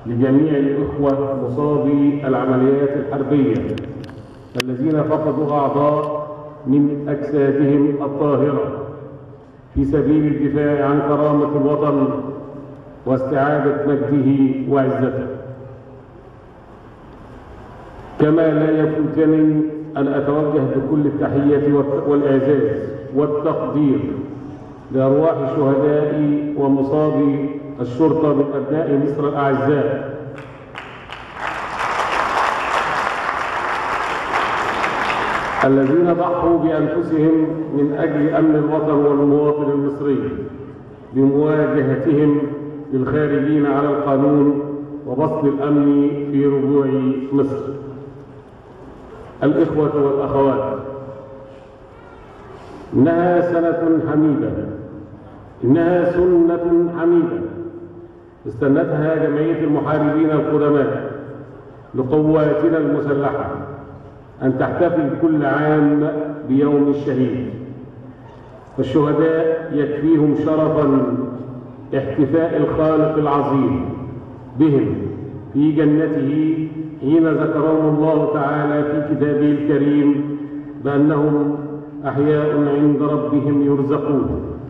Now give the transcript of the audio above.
لجميع الإخوة مصابي العمليات الحربية الذين فقدوا أعضاء من أجسادهم الطاهرة في سبيل الدفاع عن كرامة الوطن واستعادة مجده وعزته. كما لا يفوتني أن أتوجه بكل التحية والإعزاز والتقدير لأرواح الشهداء ومصابي الشرطة من أبناء مصر الأعزاء الذين ضحوا بأنفسهم من أجل أمن الوطن والمواطن المصري بمواجهتهم للخارجين على القانون وبسط الأمن في ربوع مصر. الإخوة والأخوات، إنها سنة حميدة، إنها سنة حميدة استنتها جمعية المحاربين القدماء لقواتنا المسلحة أن تحتفل كل عام بيوم الشهيد، والشهداء يكفيهم شرفا احتفاء الخالق العظيم بهم في جنته حين ذكرهم الله تعالى في كتابه الكريم بأنهم أحياء عند ربهم يرزقون.